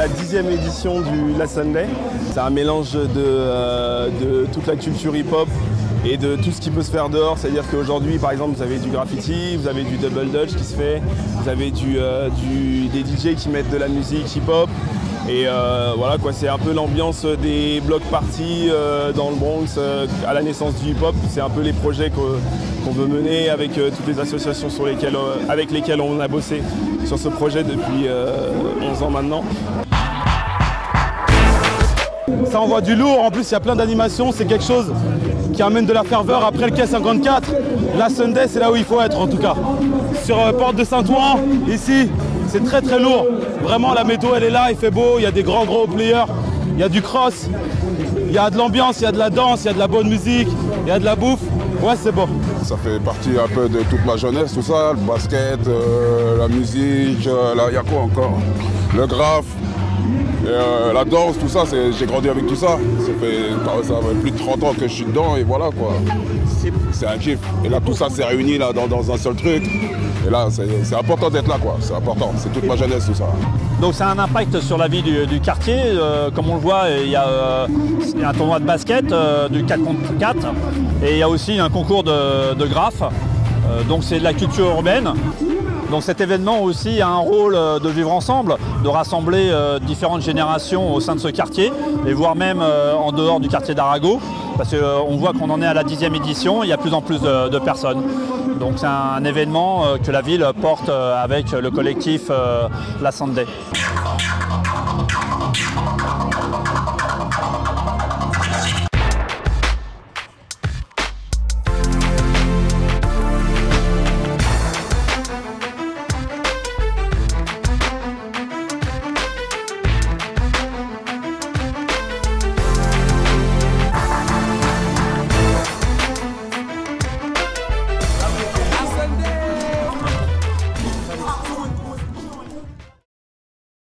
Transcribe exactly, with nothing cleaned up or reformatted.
la dixième édition du Last Sunday. C'est un mélange de, euh, de toute la culture hip-hop et de tout ce qui peut se faire dehors. C'est-à-dire qu'aujourd'hui, par exemple, vous avez du graffiti, vous avez du double dutch qui se fait, vous avez du, euh, du, des D J qui mettent de la musique hip-hop. Et euh, voilà quoi, c'est un peu l'ambiance des block parties euh, dans le Bronx euh, à la naissance du hip-hop. C'est un peu les projets qu'on qu'on veut mener avec euh, toutes les associations sur lesquelles, euh, avec lesquelles on a bossé sur ce projet depuis euh, onze ans maintenant. Ça envoie du lourd, en plus il y a plein d'animations, c'est quelque chose qui amène de la ferveur après le quai cinquante-quatre. La Sunday, c'est là où il faut être en tout cas. Sur euh, Porte de Saint-Ouen, ici, c'est très très lourd. Vraiment la météo elle est là, il fait beau, il y a des grands gros players, il y a du cross, il y a de l'ambiance, il y a de la danse, il y a de la bonne musique, il y a de la bouffe. Ouais, c'est beau. Ça fait partie un peu de toute ma jeunesse, tout ça, le basket, euh, la musique, euh, il y a quoi encore? Le graphe. Et euh, la danse, tout ça, j'ai grandi avec tout ça. Ça fait, ça fait plus de trente ans que je suis dedans et voilà quoi. C'est un kiff. Et là, tout ça s'est réuni là, dans, dans un seul truc. Et là, c'est important d'être là quoi. C'est important. C'est toute ma jeunesse tout ça. Donc ça a un impact sur la vie du, du quartier. Euh, comme on le voit, il y a euh, un tournoi de basket euh, du quatre contre quatre. Et il y a aussi un concours de, de graphe. Euh, donc c'est de la culture urbaine. Donc cet événement aussi a un rôle de vivre ensemble, de rassembler euh, différentes générations au sein de ce quartier, et voire même euh, en dehors du quartier d'Arago, parce qu'on euh, voit qu'on en est à la dixième édition, il y a de plus en plus de, de personnes. Donc c'est un, un événement euh, que la ville porte euh, avec le collectif euh, Last Sunday.